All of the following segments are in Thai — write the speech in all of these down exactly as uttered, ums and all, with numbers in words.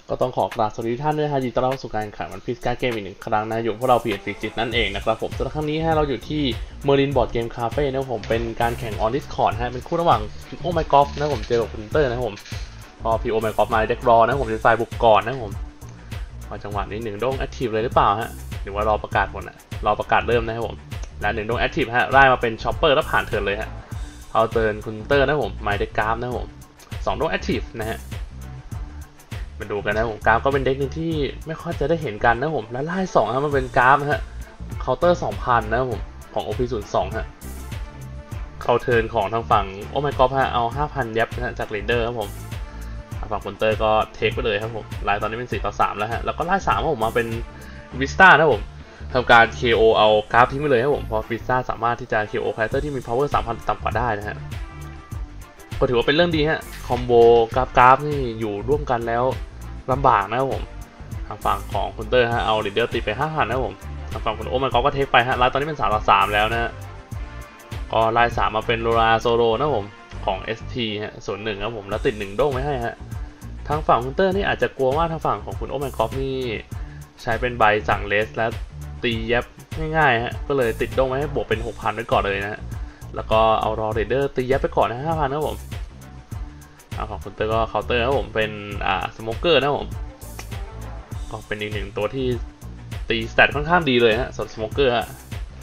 ก็ต้องขอกราบสวัสดีท่านด้วยฮะยินดีต้อนรับสู่การแข่งขันวันพีซการ์ดเกมอีกหนึ่งครั้งนะอยู่พวกเราพีเอสฟิจิตนั่นเองนะครับผมสำหรับครั้งนี้ฮะเราอยู่ที่เมอร์ลินบอร์ดเกมคาเฟ่นะผมเป็นการแข่งออนดิสคอร์ดฮะเป็นคู่ระหว่างพีโอไมกอฟนะผมเจอกับคุณเตอร์นะผมพอพีโอไมกอฟมาเด็กรอนะผมจะฝ่ายบุกก่อนนะผมพอจังหวะนี้หนึ่งโดงแอคทีฟเลยหรือเปล่าฮะหรือว่ารอประกาศผลอะรอประกาศเริ่มนะครับผมและหนึ่งโดงแอคทีฟฮะไล่มาเป็นช็อปเปอร์แล้วผ่านเทิร์นเลยฮะเอาเทิร์นคุณเตอร์นะผมไมเด็กกราฟนะผมสองโดงแอคทีฟนะฮะมาดูกันนะผมกราฟก็เป็นเด็กหนึ่งที่ไม่ค่อยจะได้เห็นกันนะผมและไล่สองฮะมันเป็นกราฟนะฮะเคาน์เตอร์สองพันนะผมของ โอ พี ศูนย์ สองฮะเข้าเทิร์นของทางฝั่งโอ้ my god ฮะเอา ห้าพัน ยับนะฮะจากเรนเดอร์ครับผมฝั่งคุณเตอร์ก็เทคไปเลยครับผมไล่ตอนนี้เป็นสี่ต่อสามแล้วฮะแล้วก็ไล่สามผมมาเป็นวิสต้านะผมทำการ เค โอ เอากราฟทิ้งไปเลยครับผมเพราะวิสต้าสามารถที่จะ เค โอ คาแรคเตอร์ที่มี power สามพัน ต่ำกว่าได้นะฮะก็ถือว่าเป็นเรื่องดีฮะคอมโบกราฟกราฟนี่อยู่ร่วมกันแล้วลำบากนะครับผมทางฝั่งของคุณเตอร์ฮะเอาลีดเดอร์ตีไป ห้าพัน นะครับผมทางฝั่งคุณโอ้ my god ก็เทคไปฮะไล่ตอนนี้เป็นสามต่อสามแล้วนะฮะก็ไล่สามมาเป็นโรราโซโลนะผมของ เอส ที ฮะส่วนหนึ่งครับผมแล้วติดหนึ่งโด้งไว้ให้ฮะทางฝั่งคุณเตอร์นี่อาจจะกลัวว่าทางฝั่งของคุณโอ้ my god นี่ใช้เป็นใบสั่งเลสและตีแยบง่ายๆฮะก็เลยติดโด้งไว้ให้บวกเป็น หกพัน ไว้ก่อนเลยนะฮะแล้วก็เอารอเรเดอร์ตีแยบไปก่อนนะ ห้าพัน ครับผมทางฝั่งคุณเตอร์ก็เคาน์เตอร์ครับผมเป็นอ่าสโมเกอร์นะผมก็เป็นอีกหนึ่งตัวที่ตีสแตทค่อนข้างดีเลยฮะสำหรับสโมเกอร์ฮะ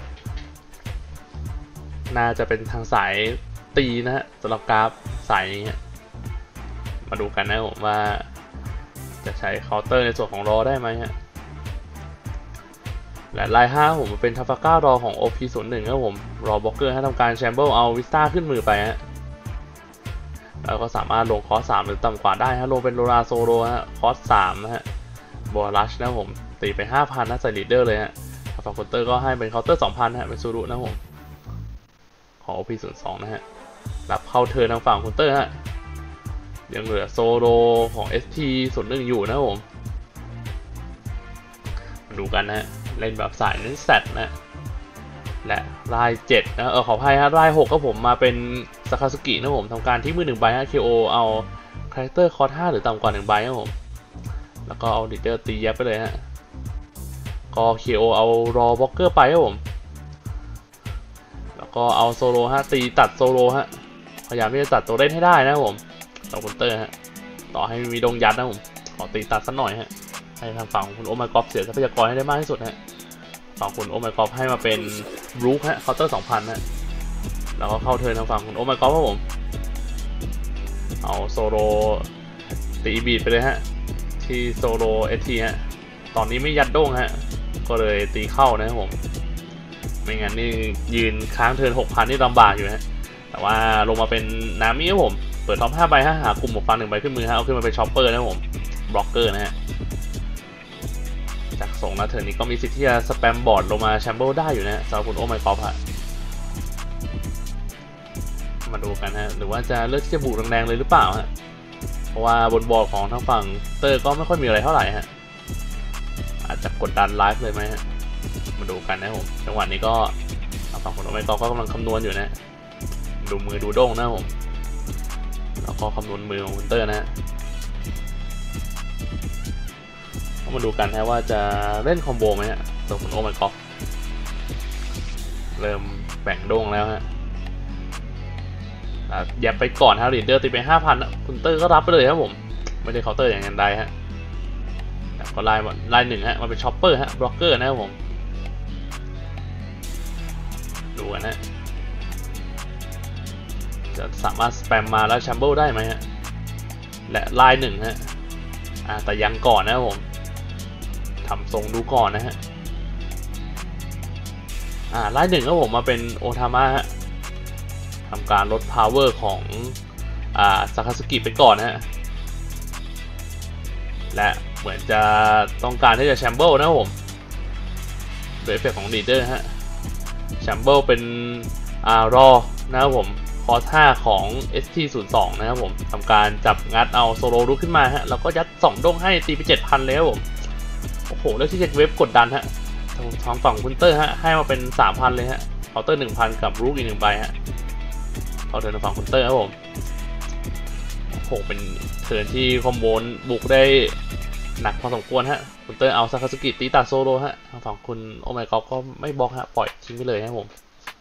น่าจะเป็นทางสายตีนะฮะสำหรับกราฟสายนี้ฮะมาดูกันนะผมว่าจะใช้เคาน์เตอร์ในส่วนของรอได้ไหมฮะและลายห้าผมเป็นทัฟฟาก้ารอของ โอ พี ศูนย์ หนึ่งครับผมรอบล็อกเกอร์ให้ทำการแชมเบิลเอาวิสต้าขึ้นมือไปฮะแล้วก็สามารถลงคอสสามหรือต่ำกว่าได้ฮะลงเป็นโรราโซโรฮะคอสสามนะฮะบอลัชนะผมตีไป ห้าพัน นะใส่ลีดเดอร์เลยฮะฝั่งเคาน์เตอร์ก็ให้เป็นเคาน์เตอร์ สองพัน ฮะเป็นซูรุนะผมของ โอ พี ศูนย์ สอง นะฮะรับเข้าเทิร์นทางฝั่งเคาน์เตอร์ฮะยังเหลือโซโลของ เอส ที ศูนย์ หนึ่งอยู่นะผมมาดูกันนะฮะเล่นแบบสายเน้นแซดนะและรายเจ็ดนะเออขออภัยฮะรายหกก็ผมมาเป็นซาคาสุกินะผมทำการทิ้งมือหนึ่งใบฮะ เค โอ เอาคาแรคเตอร์คอร์สห้าหรือต่ำกว่าหนึ่งใบนะผมแล้วก็เอาดิเดอร์ตีแยบไปเลยฮะก็ เค โอ เอารอบล็อกเกอร์ไปครับผมแล้วก็เอาโซโลฮะตีตัดโซโลฮะพยายามที่จะตัดตัวเล่นให้ได้นะผมต่อคุณเตอร์ฮะต่อให้มีดงยัดนะผมขอตีตัดสักหน่อยฮะให้ทางฝั่งคุณโอ my god เสียทรัพยากรให้ได้มากที่สุดฮะฝั่งคุณโอ my god ให้มาเป็นบรูคฮะเคาน์เตอร์ สองพัน ฮะแล้วก็เข้าเทิร์นทางฝั่งคุณโอ my god ครับผมเอาโซโลตีบีดไปเลยฮะที่โซโล เอส ที ฮะตอนนี้ไม่ยัดโด่งฮะก็เลยตีเข้านะครับผมไม่งั้นนี่ยืนค้างเทิร์น หกพัน นี่ลำบากอยู่ฮะแต่ว่าลงมาเป็นนามิครับผมเปิดท็อปห้าใบฮะหากลุ่มหมวกฟันหนึ่งใบขึ้นมือฮะเอาขึ้นมาเป็นช็อปเปอร์นะครับผมบล็อกเกอร์นะฮะจากส่งนะเทิร์นนี้ก็มีสิทธิ์ที่จะสแปมบอร์ดลงมาแชมเบิลได้อยู่นะฮะสำหรับคุณโอ้ my god ฮะมาดูกันฮะหรือว่าจะเลือกที่จะบุกแรงๆเลยหรือเปล่าฮะเพราะว่าบนบอร์ดของทางฝั่งเตอร์ก็ไม่ค่อยมีอะไรเท่าไหร่ฮะอาจจะกดดันไลฟ์เลยไหมฮะมาดูกันนะผมจังหวะนี้ก็ฝั่งคุณโอ้ my god ก็กำลังคำนวณอยู่นะดูมือดูโด่งนะผมแล้วก็คำนวณมือของคุณเตอร์นะฮะมาดูกันฮะว่าจะเล่นคอมโบไหมฮะตัวคุณโอ้ my god เริ่มแบ่งโด่งแล้วฮะอย่าไปก่อนฮะลีดเดอร์ตีไป ห้าพัน คุณเตอร์ก็รับไปเลยครับผมไม่ได้เคาน์เตอร์อย่างนั้นใดฮะก็ไล่ไล่หนึ่งฮะมาเป็นช็อปเปอร์ฮะบล็อกเกอร์นะครับผมดูกันฮะจะสามารถสแปมมาแล้วแชมเบิลได้ไหมฮะและไล่หนึ่งฮะอ่าแต่ยังก่อนนะครับผมทำทรงดูก่อนนะฮะอ่าไล่หนึ่งครับผมมาเป็นโอทามะฮะทำการลด power ของอ่าซาคาสุกิไปก่อนนะฮะและเหมือนจะต้องการที่จะแชมเบิลนะครับผมโดยเอฟเฟกต์ของลีดเดอร์ฮะแชมเบิลเป็นอ่ารอนะครับผมคอร์สห้าของ เอส ที ศูนย์ สอง นะครับผมทำการจับงัดเอาโซโลลุกขึ้นมาฮะแล้วก็ยัดสองด้งให้ตีไป เจ็ดพัน เลยครับผมโอ้โหแล้วที่จะเว็บกดดันฮะทางฝั่งคุณเตอร์ฮะให้มาเป็น สามพัน เลยฮะเคาน์เตอร์ หนึ่งพัน กับรูกอีกหนึ่งใบฮะเข้าเทิร์นทางฝั่งคุณเตอร์ครับผมโอ้โหเป็นเทิร์นที่คอมโบบุกได้หนักพอสมควรฮะคุณเตอร์เอาซากาสึกิตีตัดโซโลฮะทางฝั่งคุณโอไมก๊อฟก็ไม่บล็อกฮะปล่อยทิ้งไปเลยฮะผม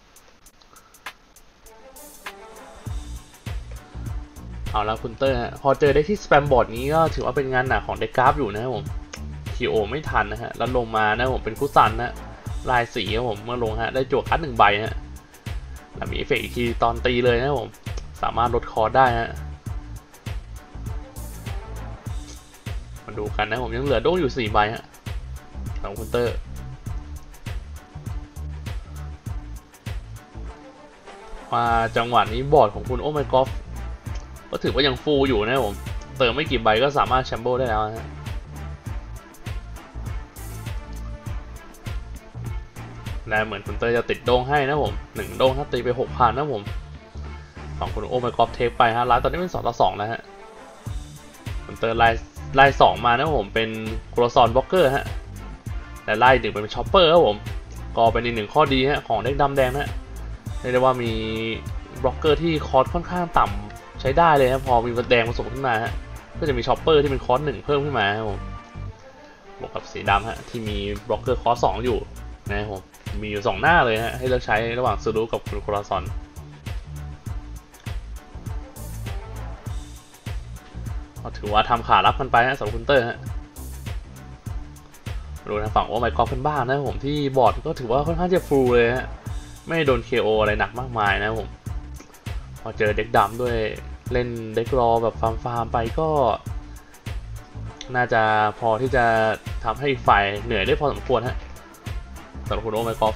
เอาแล้วคุณเตอร์ฮะพอเจอได้ที่สแปมบอร์ดนี้ก็ถือว่าเป็นงานหนักของเด็กกราฟอยู่นะครับผมทีโอไม่ทันนะฮะแล้วลงมานะผมเป็นคุซันนะลายสีครับผมเมื่อลงฮะได้จั่วคัดหนึ่งใบฮะแล้วมีเอฟเฟกต์อีกทีตอนตีเลยนะผมสามารถลดคอร์ได้ฮะมาดูกันนะผมยังเหลือโด้งอยู่สี่ใบฮะของคุณเตอร์มาจังหวะนี้บอร์ดของคุณโอไมก๊อฟก็ถือว่ายังฟูลอยู่นะผมเติมไม่กี่ใบก็สามารถแชมเบิลได้แล้วฮะและเหมือนคุณเตอร์จะติดโด่งให้นะผมหนึ่งโด่งถ้าตีไปหกพันนะผมของคุณโอไมก๊อฟเทคไปฮะไลน์ตอนนี้เป็นสองต่อสองแล้วฮะคุณเตอร์ไลน์ไล่สองมานะผมเป็นโครซอนบล็อกเกอร์ฮะแต่ไล่หนึ่งเป็นช็อปเปอร์ครับผมก็เป็นอีกหนึ่งข้อดีฮะของเด็กดำแดงนะเรียกได้ว่ามีบล็อกเกอร์ที่คอร์สค่อนข้างต่ำใช้ได้เลยครับพอมีแดงผสมขึ้นมาฮะก็จะมีช็อปเปอร์ที่เป็นคอร์สหนึ่งเพิ่มขึ้นมาครับผมบวกกับสีดำฮะที่มีบล็อกเกอร์คอร์สสองอยู่นะครับผมมีอยู่สองหน้าเลยฮะให้เลือกใช้ระหว่างซูรุกับคุณโคราซอนถือว่าทำขารับกันไปฮะสำหรับคุณเตอร์ฮะดูทางฝั่งโอไมก๊อฟเป็นบ้านนะผมที่บอร์ดก็ถือว่าค่อนข้างจะฟูลเลยฮะไม่โดน เค โอ อะไรหนักมากมายนะผมพอเจอเด็กดำด้วยเล่นเด็กรอแบบฟาร์มฟาร์มไปก็น่าจะพอที่จะทำให้อีกฝ่ายเหนื่อยได้พอสมควรฮะสำหรับคุณโอไมก๊อฟ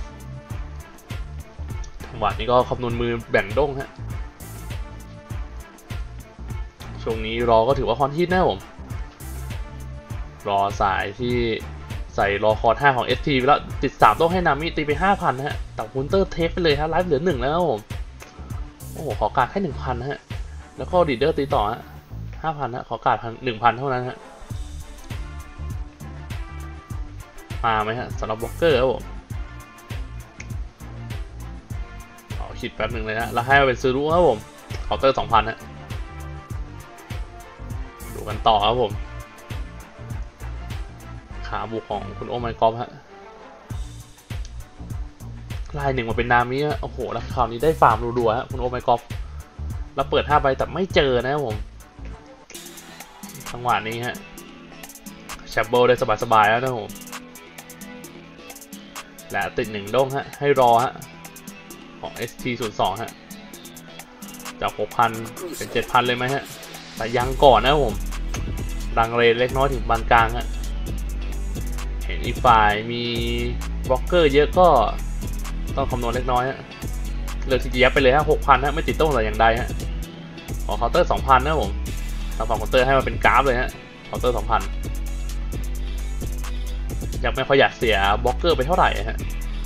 จังหวะนี้ก็คำนวณมือแบ่งด้งฮะช่วงนี้รอก็ถือว่าคอนฮิตนะผมรอสายที่ใส่รอคอร์ห้าของ เอส ที ไปแล้วติดสามต้องให้นามิตีไป ห้าพัน ฮะแต่คุณเตอร์เทคไปเลยฮะไลฟ์เหลือหนึ่งแล้วผมโอ้โหขอการแค่ หนึ่งพัน ฮะแล้วก็ดีเดอร์ตีต่อฮะ ห้าพัน ฮะขอการ หนึ่งพัน เท่านั้นฮะมาไหมฮะสำหรับบล็อกเกอร์ครับผมขอคิดแป๊บหนึ่งเลยฮะแล้วให้เป็นซูรุครับผมเคาน์เตอร์ สองพัน ฮะดูกันต่อครับผมขาบุกของคุณโอไมก๊อฟฮะลายหนึ่งมาเป็นนามิฮะโอ้โหแล้วคราวนี้ได้ฟาร์มรัวๆฮะคุณโอไมก๊อฟแล้วเปิดห้าใบแต่ไม่เจอนะครับผมจังหวะนี้ฮะแชมเบิลได้สบายๆแล้วนะผมและติดหนึ่งด้งฮะให้รอฮะของ เอส ที ศูนย์ สอง ฮะจาก หกพัน เป็น เจ็ดพัน เลยไหมฮะแต่ยังก่อนนะผมดังเรเล็กน้อยถึงปานกลางฮะเห็นอีกฝ่ายมีบล็อกเกอร์เยอะก็ต้องคำนวณเล็กน้อยฮะเลือกที่จะยับไปเลยฮะ หกพัน ฮะไม่ติดโต้แต่อย่างใดฮะขอเคาน์เตอร์ สองพัน นะผมทางฝั่งเคาน์เตอร์ให้มาเป็นกราฟเลยฮะเคาน์เตอร์ สองพัน ยังไม่ค่อยอยากเสียบล็อกเกอร์ไปเท่าไหร่ฮะ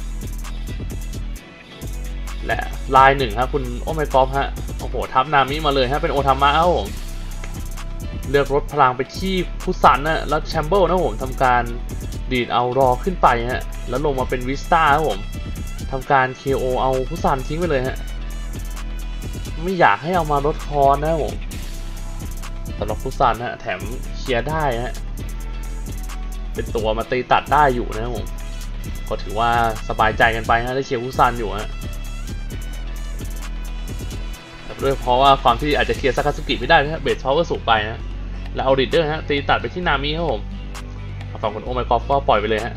และลายหนึ่งครับคุณโอไมก๊อฟฮะโอ้โหทับนามิมาเลยฮะเป็นโอทามะครับผมเลือกลดพลังไปที่พุซันนะแล้วแชมเบิลนะผมทำการดีดเอารอขึ้นไปฮะแล้วลงมาเป็นวิสตาครับผมทำการ เค โอ เอาพุซันทิ้งไปเลยฮะไม่อยากให้เอามาลดคอร์นะผมสำหรับพุซันฮะแถมเคลียร์ได้ฮะเป็นตัวมาตีตัดได้อยู่นะครับผมก็ถือว่าสบายใจกันไปฮะได้เชียร์พุซันอยู่ฮะด้วยเพราะว่าความที่อาจจะเคลียร์ซากาสึกิไม่ได้นะเบสพาวเวอร์สูงไปนะแล้วเอาดิดเดอร์ฮะตีตัดไปที่นามิครับผมฝั่งคนโอไมก๊อฟก็ปล่อยไปเลยฮะ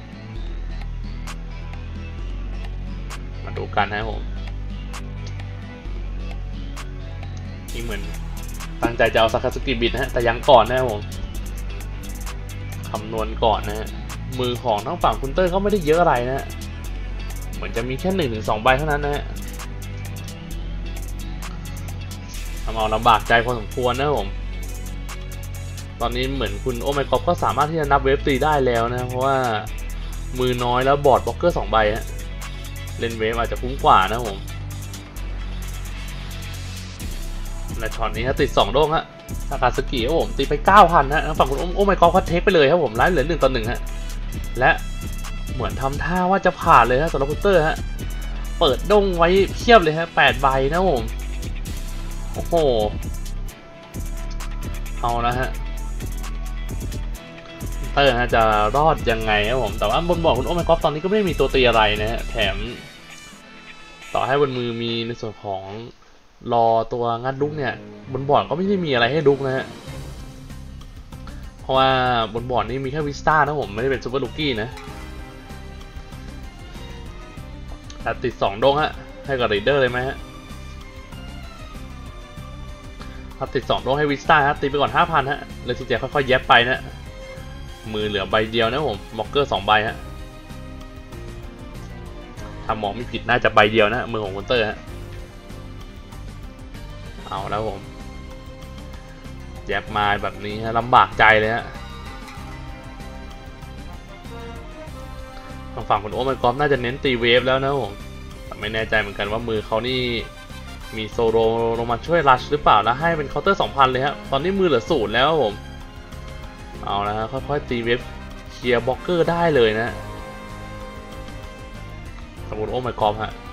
มาดูกันนะครับผมนี่เหมือนตั้งใจจะเอาซากาสึกิบิดนะฮะแต่ยังก่อนนะครับผมคำนวณก่อนนะฮะมือของทั้งฝั่งคุณเตอร์ก็ไม่ได้เยอะอะไรนะฮะเหมือนจะมีแค่หนึ่งถึงสองใบเท่านั้นนะฮะทำเอาลำบากใจพอสมควรนะผมตอนนี้เหมือนคุณโอไมก๊อฟก็สามารถที่จะนับเวฟตีได้แล้วนะเพราะว่ามือน้อยแล้วบอร์ดบล็อกเกอร์สองใบฮะเล่นเวฟอาจจะคุ้มกว่านะผมและช็อตนี้ฮะติดสองโด่งฮะซากาสึกิครับผมตีไป เก้าพัน ฮะฝั่งคุณโอไมก๊อฟก็เทคไปเลยครับผมไล่เหลือหนึ่งต่อหนึ่งฮะและเหมือนทำท่าว่าจะผ่านเลยฮะสำหรับคุณเตอร์ฮะเปิดด้งไว้เพียบเลยฮะแปดใบนะผมโอ้โหเอานะฮะเตอร์นะจะรอดยังไงครับผมแต่ว่าบนบอร์ดคุณโอไมกอฟตอนนี้ก็ไม่ได้มีตัวตีอะไรนะฮะแถมต่อให้บนมือมีในส่วนของรอตัวงัดดุกเนี่ยบนบอร์ดก็ไม่ได้มีอะไรให้ดุกนะฮะเพราะว่าบนบอร์ดนี้มีแค่วิสต้านะผมไม่ได้เป็นซูเปอร์ลูกี้นะแต่ติดสองดงฮะให้กับไรเดอร์เลยไหมฮะถ้าติดสองดงให้วิสต้าฮะตีไปก่อน ห้าพัน ฮะแล้วทีเดียวค่อยๆแยบไปนะมือเหลือใบเดียวนะผมบล็อกเกอร์สองใบฮะถ้ามองไม่ผิดน่าจะใบเดียวนะมือของคุณเตอร์ฮะเอาแล้วผมแยบมาแบบนี้ฮะลำบากใจเลยฮะทางฝั่งคุณโอไมกอฟน่าจะเน้นตีเวฟแล้วนะผมแต่ไม่แน่ใจเหมือนกันว่ามือเขานี่มีโซโลลงมาช่วยรัชหรือเปล่าแล้วให้เป็นเคาน์เตอร์ สองพัน เลยฮะตอนนี้มือเหลือศูนย์แล้วผมเอาละฮะค่อยๆตีเวฟเคลียร์บล็อกเกอร์ได้เลยนะสมมติโอไมกอฟฮะ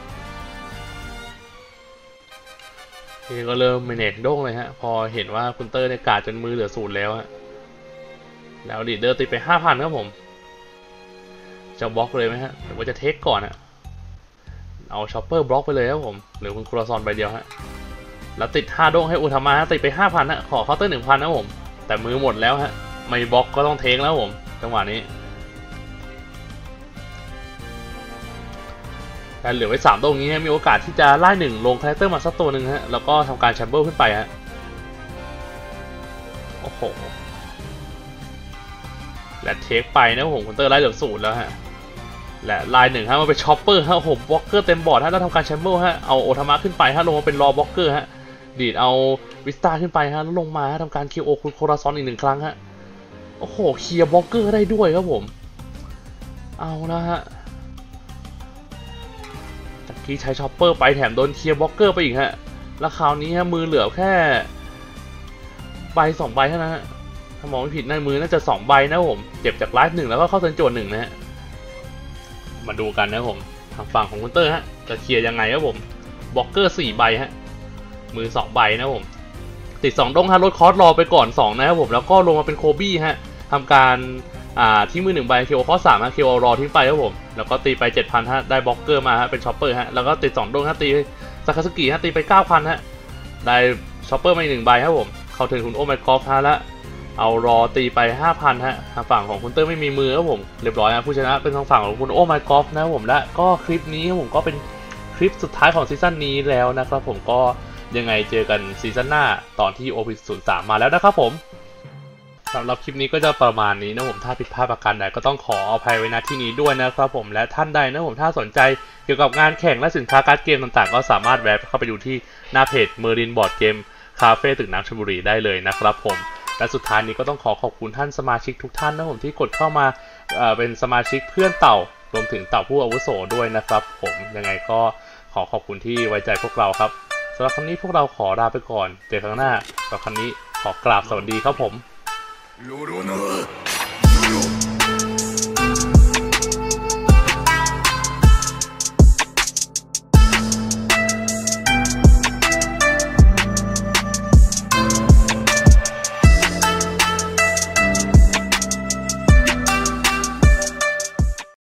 ทีก็เริ่มเมเนจโด่งเลยฮะพอเห็นว่าคุณเตอร์เนี่ยกาดจนมือเหลือศูนย์แล้วฮะแล้วลีดเดอร์ตีไป ห้าพัน ครับผมจะบล็อกเลยไหมฮะหรือว่าจะเทคก่อนอะเอาช็อปเปอร์บล็อกไปเลยครับผมหรือคุณครัวซอนใบเดียวฮะแล้วติดห้าโด่งให้อุทามาติดไป ห้าพัน ฮะขอเคาน์เตอร์ หนึ่งพัน นะผมแต่มือหมดแล้วฮะไม่บล็อกก็ต้องเทคแล้วผมจังหวะนี้แต่เหลือไว้สามโด่งนี้มีโอกาสที่จะไล่หนึ่งลงคาแรคเตอร์มาสักตัวหนึ่งฮะแล้วก็ทำการแชมเบอร์ขึ้นไปฮะโอ้โหและเทคไปนะผมคุณเตอร์ไล่เหลือศูนย์แล้วฮะและลายหนึ่งฮะมาเป็นช็อปเปอร์ฮะผมบล็อกเกอร์เต็มบอร์ดฮะแล้วทำการแชมเบอร์ฮะเอาโอทามะขึ้นไปฮะลงมาเป็นรอบล็อกเกอร์ฮะดีดเอาวิสตาขึ้นไปฮะแล้วลงมาทำการคิวโอคุณโคราซอนอีกหนึ่งครั้งฮะโอ้โหเคลียร์บล็อกเกอร์ได้ด้วยครับผมเอานะฮะตะกี้ใช้ช็อปเปอร์ไปแถมโดนเคลียร์บล็อกเกอร์ไปอีกฮะแล้วคราวนี้ฮะมือเหลือแค่ใบสองใบเท่านั้นฮะถ้ามองไม่ผิดในมือน่าจะสองใบนะผมเจ็บจากไลฟ์หนึ่งแล้วก็เข้าเซนโจนหนึ่งนะฮะมาดูกันนะผมทางฝั่งของคุณเตอร์ฮะจะเคลียร์ยังไงครับผมบล็อกเกอร์สี่ใบฮะมือสองใบนะผมติดสองดงฮะลดคอร์สรอไปก่อนสองนะครับผมแล้วก็ลงมาเป็นโคบี้ฮะทำการอ่าที่มือหนึ่งใบคิวคอร์สสามฮะคิวรอทิ้งไปครับผมแล้วก็ตีไป เจ็ดพัน ฮะได้บล็อกเกอร์มาฮะเป็นช็อปเปอร์ฮะแล้วก็ติดสองดงฮะตีซากาสึกิฮะตีไป เก้าพัน ฮะได้ช็อปเปอร์มาอีกหนึ่งใบครับผมเข้าถึงคุณโอไมกอฟฮะแล้วเอารอตีไป ห้าพัน ฮะทางฝั่งของคุณเตอร์ไม่มีมือครับผมเรียบร้อยฮะผู้ชนะเป็นทางฝั่งของคุณโอไมกอฟนะครับผมและก็คลิปนี้ผมก็เป็นคลิปสุดท้ายของซีซั่นนี้แล้วนะครับผมก็ยังไงเจอกันซีซั่นหน้าตอนที่ โอ พี ศูนย์ สาม มาแล้วนะครับผมสำหรับคลิปนี้ก็จะประมาณนี้นะผมถ้าผิดพลาดประการใดก็ต้องขออภัยไว้ณที่นี้ด้วยนะครับผมและท่านใดนะผมถ้าสนใจเกี่ยวกับงานแข่งและสินค้าการ์ดเกมต่างๆก็สามารถแวะเข้าไปดูที่หน้าเพจ Merlin Board Game Cafe ตึกน้ำชลบุรีได้เลยนะครับผมและสุดท้ายนี้ก็ต้องขอขอบคุณท่านสมาชิกทุกท่านนะผมที่กดเข้ามาเอ่อเป็นสมาชิกเพื่อนเต่ารวมถึงเต่าผู้อาวุโสด้วยนะครับผมยังไงก็ขอขอบคุณที่ไว้ใจพวกเราครับสำหรับครั้งนี้พวกเราขอลาไปก่อนเจอครั้งหน้าสำหรับครั้งนี้ขอกราบสวัสดีครับผม